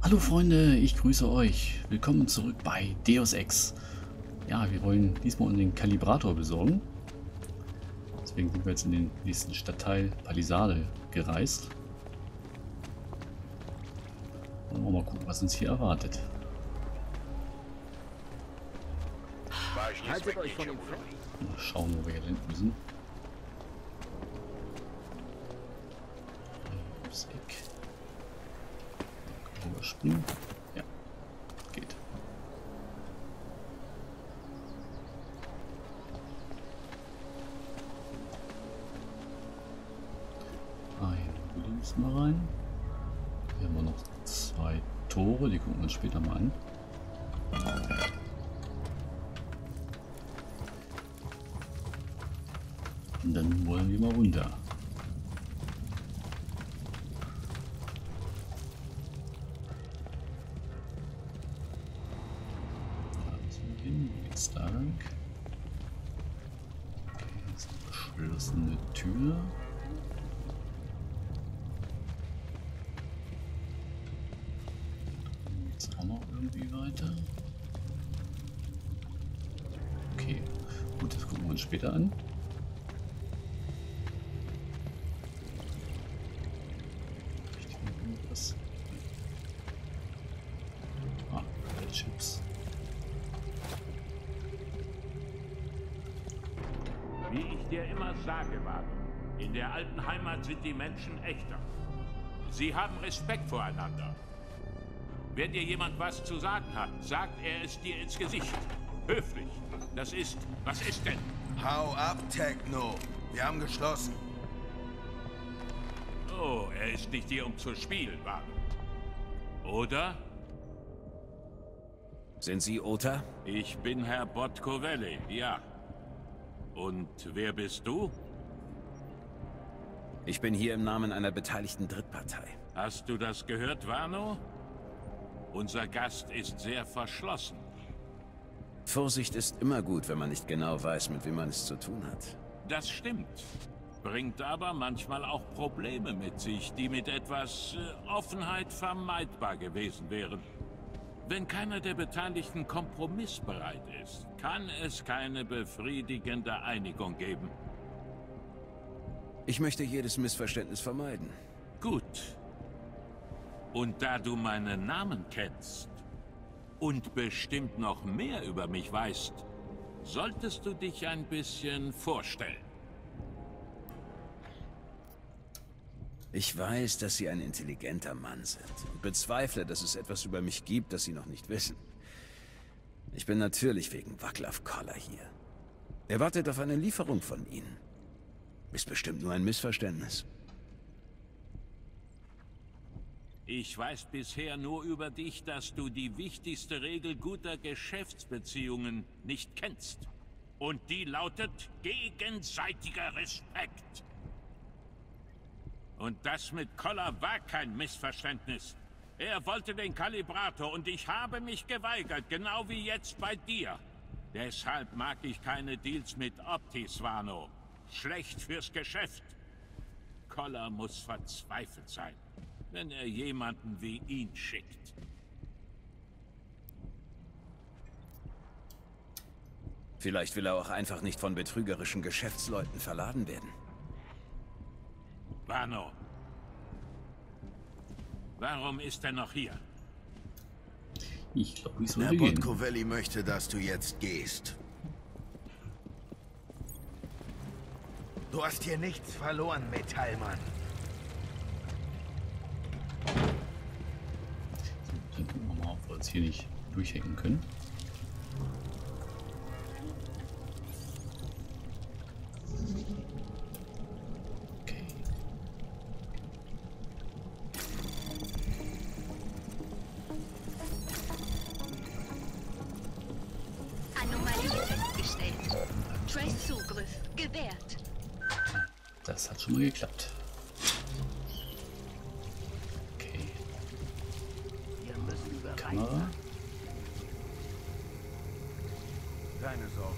Hallo Freunde, ich grüße euch. Willkommen zurück bei Deus Ex. Ja, wir wollen diesmal den Kalibrator besorgen. Deswegen sind wir jetzt in den nächsten Stadtteil Palisade gereist. Und mal gucken, was uns hier erwartet. Haltet euch von ihm fern. Mal schauen, wo wir hier hin müssen. Aufs Eck. Überspringen. Ja, geht. Hier müssen wir rein. Hier haben wir noch 2 Tore, die gucken wir uns später mal an. Und dann wollen wir mal runter. Da lang. Okay, jetzt eine geschlossene Tür. Jetzt auch noch irgendwie weiter. Okay, gut, das gucken wir uns später an. Irgendwas? Ah, Chips. Wie ich dir immer sage, Wagen, in der alten Heimat sind die Menschen echter. Sie haben Respekt voreinander. Wenn dir jemand was zu sagen hat, sagt er es dir ins Gesicht. Höflich. Das ist... Was ist denn? Hau ab, Techno. Wir haben geschlossen. Oh, er ist nicht hier, um zu spielen, Wagen. Oder? Sind Sie Ota? Ich bin Herr Botkovelli, ja. Und wer bist du? Ich bin hier im Namen einer beteiligten Drittpartei. Hast du das gehört, Vano? Unser Gast ist sehr verschlossen. Vorsicht ist immer gut, wenn man nicht genau weiß, mit wem man es zu tun hat. Das stimmt. Bringt aber manchmal auch Probleme mit sich, die mit etwas Offenheit vermeidbar gewesen wären. Wenn keiner der Beteiligten kompromissbereit ist, kann es keine befriedigende Einigung geben. Ich möchte jedes Missverständnis vermeiden. Gut. Und da du meinen Namen kennst und bestimmt noch mehr über mich weißt, solltest du dich ein bisschen vorstellen. Ich weiß, dass Sie ein intelligenter Mann sind und bezweifle, dass es etwas über mich gibt, das Sie noch nicht wissen. Ich bin natürlich wegen Vaclav Koller hier. Er wartet auf eine Lieferung von Ihnen. Ist bestimmt nur ein Missverständnis. Ich weiß bisher nur über dich, dass du die wichtigste Regel guter Geschäftsbeziehungen nicht kennst. Und die lautet gegenseitiger Respekt. Und das mit Koller war kein Missverständnis. Er wollte den Kalibrator und ich habe mich geweigert, genau wie jetzt bei dir. Deshalb mag ich keine Deals mit Optis, Vano. Schlecht fürs Geschäft. Koller muss verzweifelt sein, wenn er jemanden wie ihn schickt. Vielleicht will er auch einfach nicht von betrügerischen Geschäftsleuten verladen werden. Vano. Warum ist er noch hier? Ich glaube, ich soll Herr hier gehen. Botkovelli möchte, dass du jetzt gehst. Du hast hier nichts verloren, Metallmann. Dann gucken wir mal, ob wir uns hier nicht durchhacken können. Okay. Anomalie festgestellt. Trace-Zugriff gewährt. Das hat schon mal geklappt. Okay. Wir müssen bereit Kamera. sein. Keine Sorge.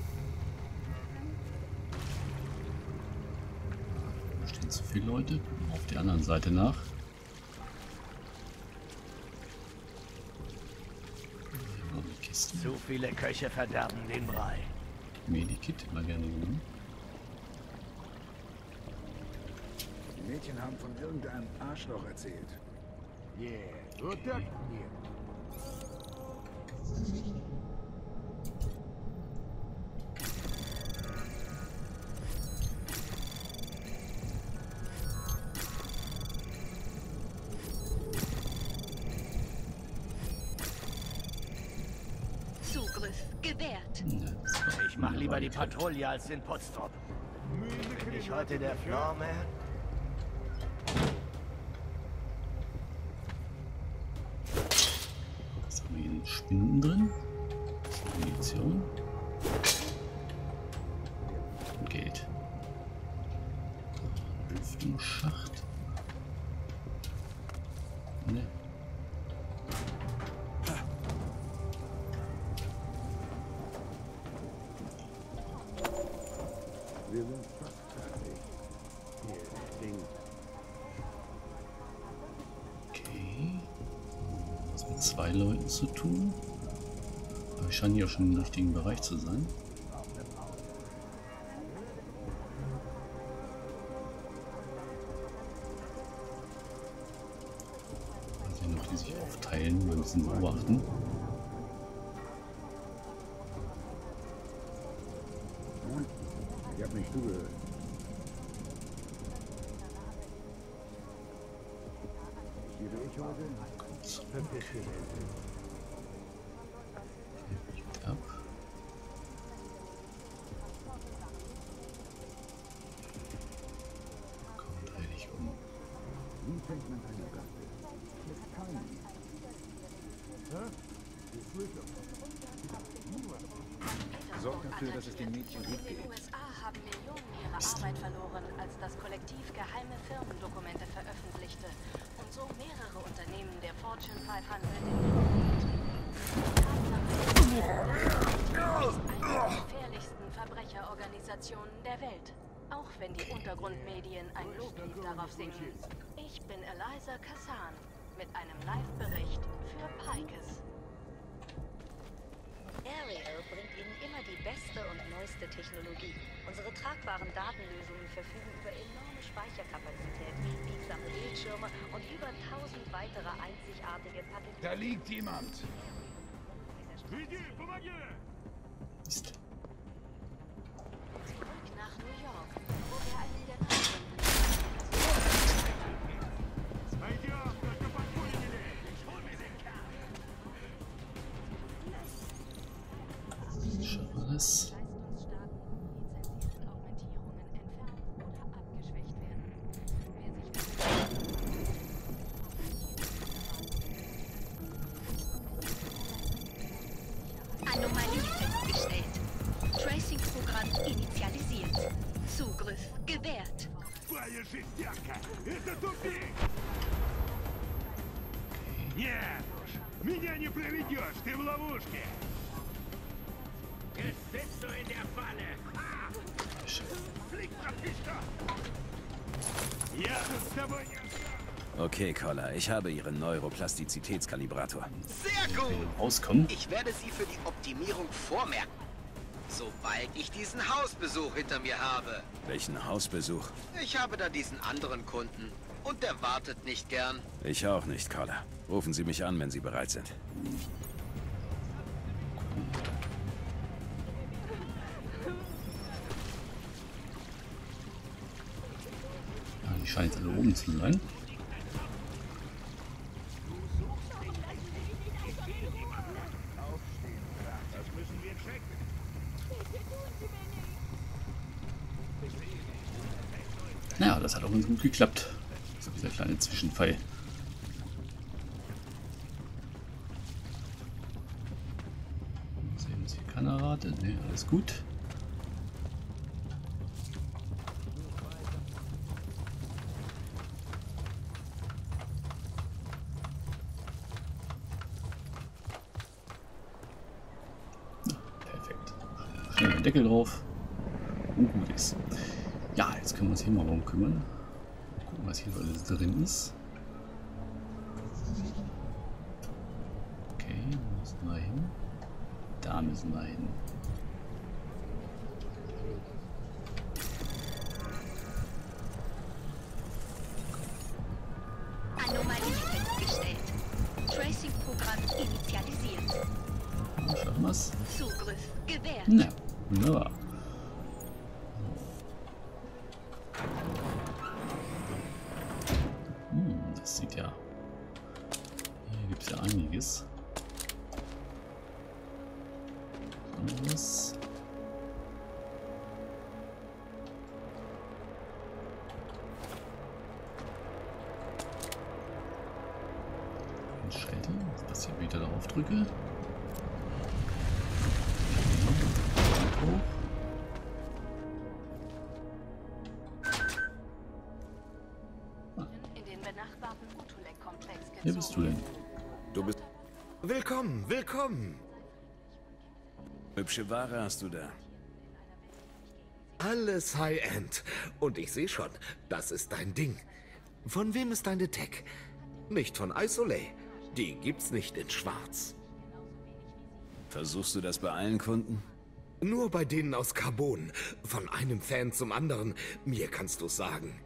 Da stehen zu viele Leute. Gucken wir auf der anderen Seite nach. Kisten. Zu viele Köche verderben den Brei. Medikit, immer gerne genommen. Die Mädchen haben von irgendeinem Arschloch erzählt. Zugriff gewährt. Ich mach lieber die Patrouille als den Potstop. Bin ich heute der Floorman? Was haben wir hier? Spinden drin? Munition. Und Geld. Lüftungsschacht. Ne. Wir sind fast fertig. Hier, Ding. Okay. Was mit 2 Leuten zu tun. Aber ich scheine hier auch schon im richtigen Bereich zu sein. Mal sehen, ob die sich aufteilen, mal ein bisschen beobachten. Ich hab nicht zugehört. Hier bin ich heute. Kommt zurück. Verpiss dich. Biegt ab. Komm, dreh dich um. Wie fängt man eine Gasse? Mit keinem. Sorgt dafür, dass es den Mädchen gut In den geht. USA haben Millionen ihre Arbeit verloren, als das Kollektiv geheime Firmendokumente veröffentlichte und so mehrere Unternehmen der Fortune 500 in den Ruin trieben. Tatsache ist eine der gefährlichsten Verbrecherorganisationen der Welt, auch wenn die Untergrundmedien ein Loblied darauf singen. Ich bin Eliza Kassan mit einem Live-Bericht für Pikes. Ariel bringt Ihnen immer die beste und neueste Technologie. Unsere tragbaren Datenlösungen verfügen über enorme Speicherkapazität, biegsame Bildschirme und über 1000 weitere einzigartige Patente. Da liegt jemand. Mist. Zurück nach New York, wo wir einen der Nachrichten Schon alles. leistungsstarken, lizenzierten Augmentierungen entfernt oder abgeschwächt werden. Anomalie festgestellt. Tracing-Programm initialisiert. Zugriff gewährt. Нет уж, меня не проведешь, ты в ловушке. in der Falle. Flieg, Bratista! Ja, с тобой не... Okay, Collar, ich habe Ihren Neuroplastizitätskalibrator. Sehr gut. Rauskommen. Ich werde Sie für die Optimierung vormerken. Sobald ich diesen Hausbesuch hinter mir habe. Welchen Hausbesuch? Ich habe da diesen anderen Kunden. Und der wartet nicht gern. Ich auch nicht, Collar. Rufen Sie mich an, wenn Sie bereit sind. Ja, die scheint alle oben zu sein. Naja, das hat auch ganz gut geklappt. So dieser kleine Zwischenfall. Sehen wir hier keine Rate. Ne, alles gut. Perfekt. Schnell den Deckel drauf. Und gut ist. Ja, jetzt können wir uns hier mal darum kümmern. Gucken, was hier so alles drin ist. Okay, wo müssen wir hin? Da müssen wir hin. Anomalie festgestellt. Tracing-Programm initialisiert. Schaffen wir's? Zugriff gewährt. Na, wunderbar. Das sieht ja... Hier gibt es ja einiges. Anderes. Ein Schelte, was passiert, wenn ich da drauf drücke? Hoch. In den benachbarten Utulek-Komplex Wer bist du denn? Du bist... Willkommen, willkommen. Hübsche Ware hast du da. Alles High-End. Und ich sehe schon, das ist dein Ding. Von wem ist deine Tech? Nicht von Isolé. Die gibt's nicht in Schwarz. Versuchst du das bei allen Kunden? Nur bei denen aus Carbon. Von einem Fan zum anderen. Mir kannst du's sagen.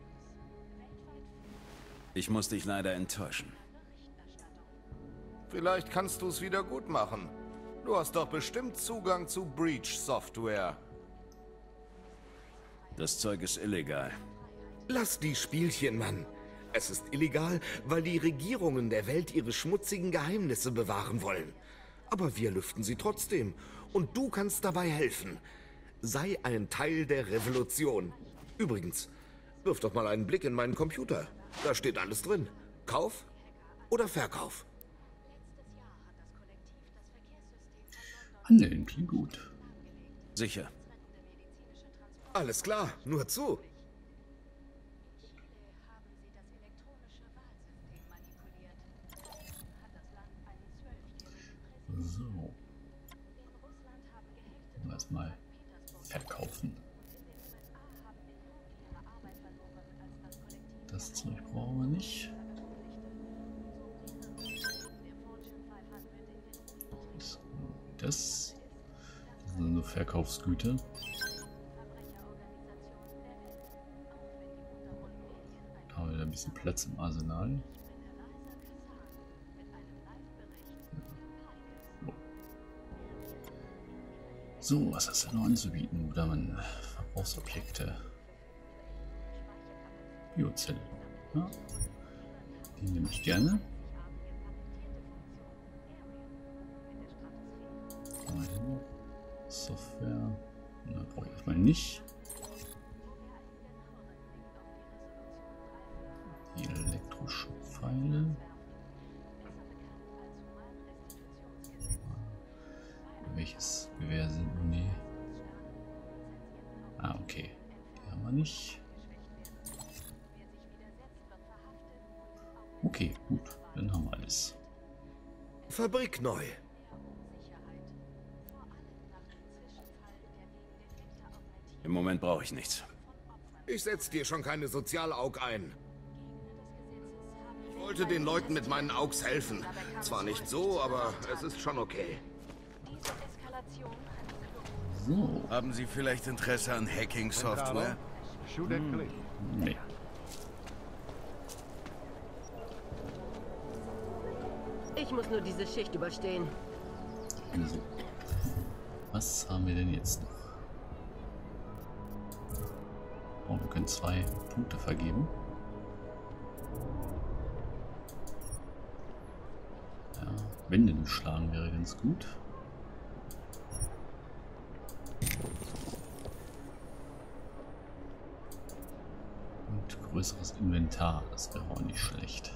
Ich muss dich leider enttäuschen. Vielleicht kannst du es wieder gut machen. Du hast doch bestimmt Zugang zu Breach-Software. Das Zeug ist illegal. Lass die Spielchen, Mann. Es ist illegal, weil die Regierungen der Welt ihre schmutzigen Geheimnisse bewahren wollen. Aber wir lüften sie trotzdem. Und du kannst dabei helfen. Sei ein Teil der Revolution. Übrigens, wirf doch mal einen Blick in meinen Computer. Da steht alles drin. Kauf oder Verkauf. Handeln klingt gut. Sicher. Alles klar, nur zu. So. Erstmal verkaufen. Das Zeug brauchen wir nicht. Das sind nur Verkaufsgüter. Da haben wir ein bisschen Platz im Arsenal. So, was hast du noch anzubieten, guter Mann? Verbrauchsobjekte. Biozelle. Ja. Die nehme ich gerne. Software. Na, brauche ich erstmal nicht. Die Elektroschubpfeile. Welches Gewehr sind? Nee. Ah, okay. Die haben wir nicht. Okay, gut. Dann haben wir alles. Fabrik neu. Im Moment brauche ich nichts. Ich setze dir schon keine Sozialaug ein. Ich wollte den Leuten mit meinen Augs helfen. Zwar nicht so, aber es ist schon okay. So. Haben Sie vielleicht Interesse an Hacking-Software? Nee. Ich muss nur diese Schicht überstehen. So. Was haben wir denn jetzt noch? Oh, wir können 2 Punkte vergeben. Ja, Wände schlagen wäre ganz gut. Und größeres Inventar, das wäre auch nicht schlecht.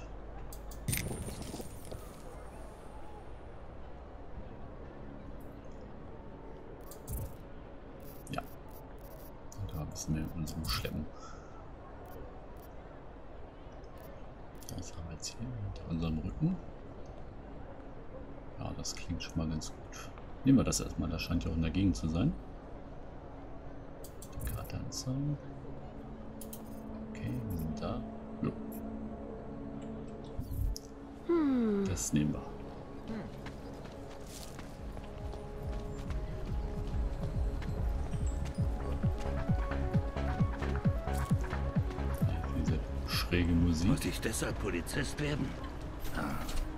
Ja. Und da müssen wir mit unserem schleppen. Das haben wir jetzt hier hinter unserem Rücken. Ja, das klingt schon mal ganz gut. Nehmen wir das erstmal, das scheint ja auch in der Gegend zu sein. Die Karte anzeigen. Okay, wir sind da. Jo. Das nehmen wir. Musik. Wollte ich deshalb Polizist werden? Ah.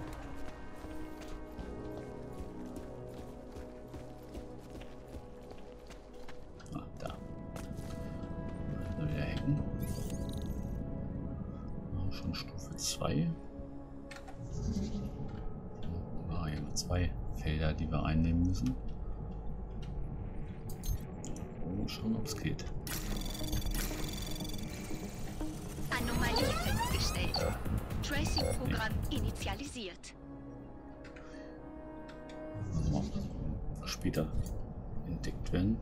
Da. Mal wieder hacken. Schon Stufe 2. Ah, hier haben wir 2 Felder, die wir einnehmen müssen. Oh, schauen, ob es geht. Anomalie festgestellt. Tracing-Programm initialisiert. Also später entdeckt werden.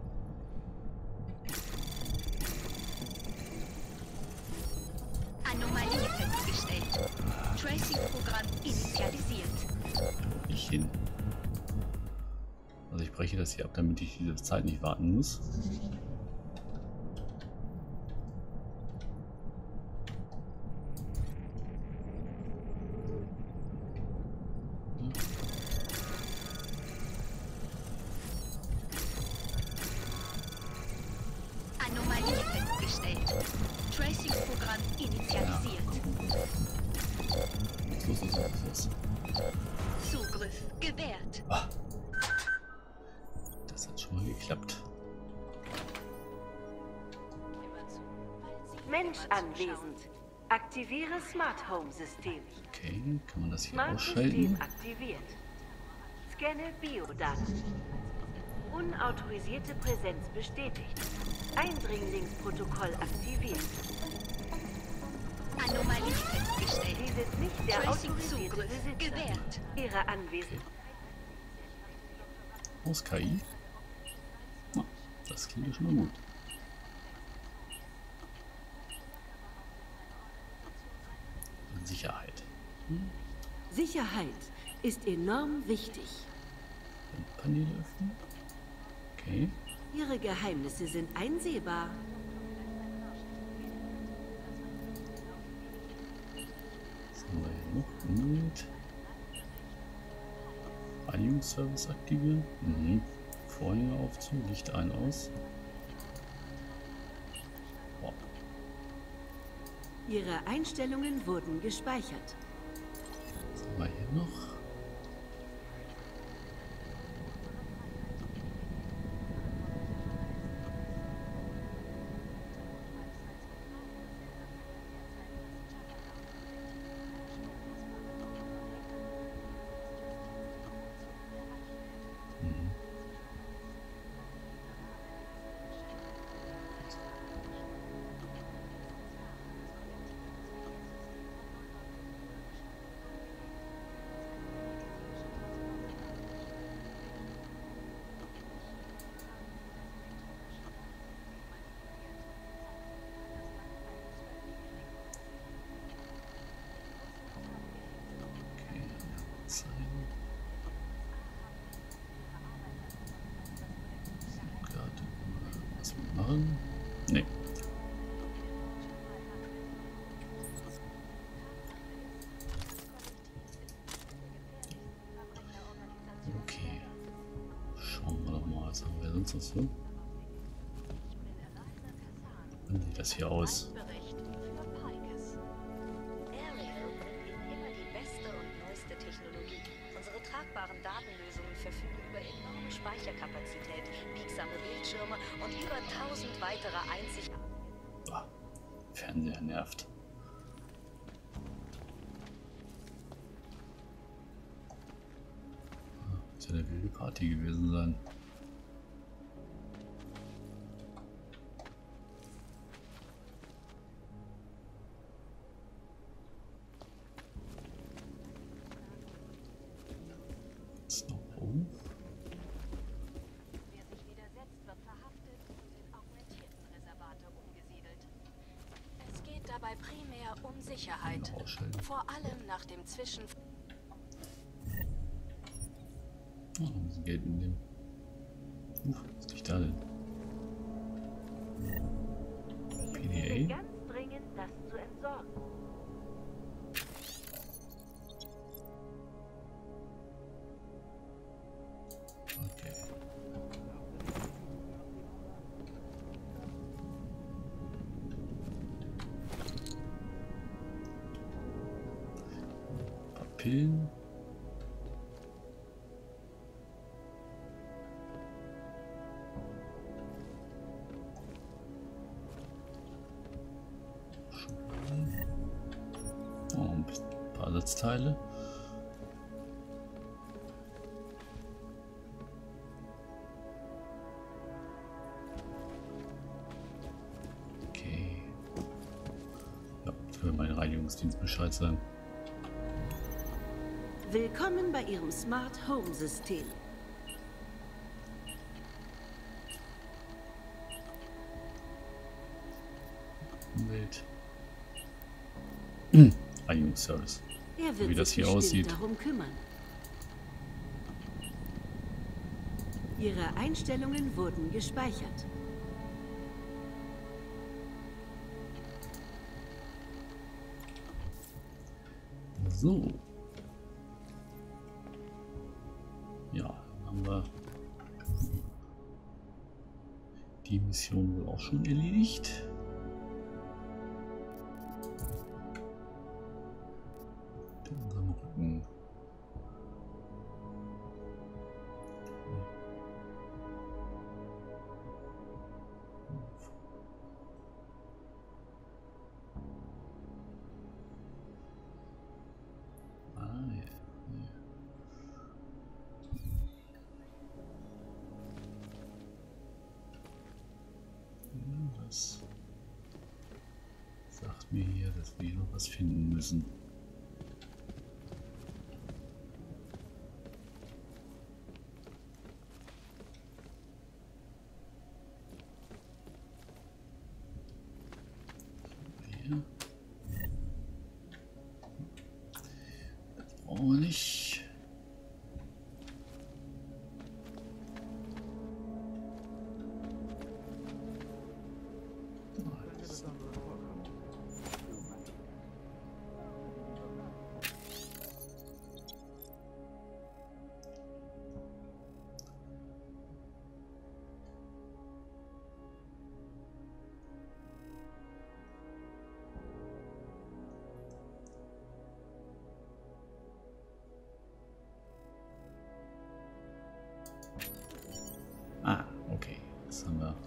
Anomalie festgestellt. Tracing-Programm initialisiert. Nicht hin. Also ich breche das hier ab, damit ich diese Zeit nicht warten muss. Anomalie festgestellt. Tracing-Programm initialisiert. Los. Zugriff gewährt. Ah. Das hat schon mal geklappt. Mensch anwesend. Aktiviere Smart Home System. Okay, kann man das hier Smart ausschalten? System aktiviert. Scanne Biodaten. Unautorisierte Präsenz bestätigt. Eindringlingsprotokoll aktiviert. Anomalie festgestellt. Sie sind nicht der autorisierte Tracing-Zugriff Besitzer. gewährt. Ihre Anwesenheit. Aus KI? Na, das klingt ja schon mal gut. Sicherheit. Sicherheit ist enorm wichtig. Paneele öffnen. Okay. Ihre Geheimnisse sind einsehbar. Was haben wir hier noch? Umwelt. Reinigungsservice aktivieren. Vorhänge auf zu, Licht ein, aus. Wow. Ihre Einstellungen wurden gespeichert. Was haben wir hier noch? Was wir machen? Nee. Okay. Schauen wir doch mal, was haben wir sonst noch so? Wie sieht das hier aus? Tragbaren Datenlösungen verfügen über enorme Speicherkapazität, biegsame Bildschirme und über 1000 weitere Fernseher nervt. Muss ja eine wilde Party gewesen sein. Dabei primär um Sicherheit. Vor allem nach dem Zwischen... Oh, ein bisschen Geld mitnehmen. Was liegt da denn? PDA? Ganz dringend, das zu entsorgen. Okay. Pillen. Oh, ein paar Ersatzteile. Okay. Ja, ich will meinen Reinigungsdienst Bescheid sagen. Willkommen bei Ihrem Smart Home System. Umwelt. Reinigungsservice. Er wird Wie das sich hier bestimmt aussieht. darum kümmern. Ihre Einstellungen wurden gespeichert. So. Ja, dann haben wir die Mission wohl auch schon erledigt. In unserem Rücken. Was sagt mir hier, dass wir noch was finden müssen? Hier. Das brauchen wir nicht. Ah, okay. Jetzt haben wir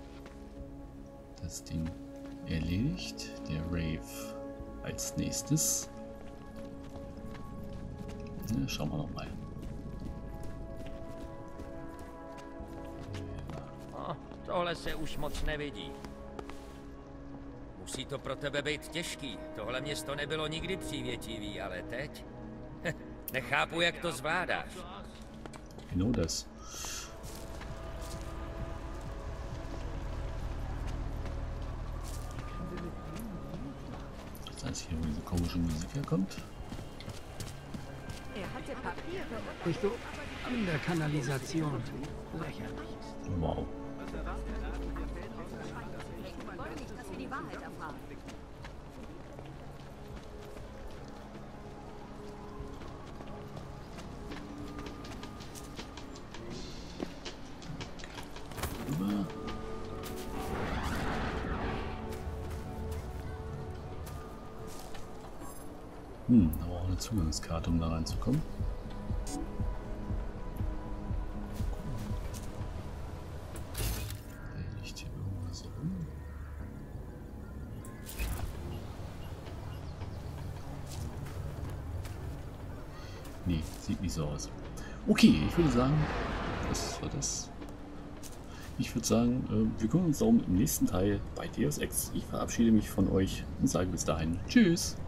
das Ding erledigt. Der Rave als nächstes. Ja, schauen wir noch mal. Tohle se už moc nevidí. Musí to pro tebe být těžký. Tohle město nebylo nikdy přívětivý, ale teď? Nechápu, jak to zvládáš. Genau das. Das heißt, hier, wo diese komische Musik herkommt. Bist du in der Kanalisation? Lächerlich. Wow. Wir wollen nicht, dass wir die Wahrheit erfahren. Aber auch eine Zugangskarte, um da reinzukommen. Der liegt hier irgendwas rum. Nee, sieht nicht so aus. Okay, ich würde sagen, das war das. Ich würde sagen, wir kümmern uns darum im nächsten Teil bei Deus Ex. Ich verabschiede mich von euch und sage bis dahin. Tschüss!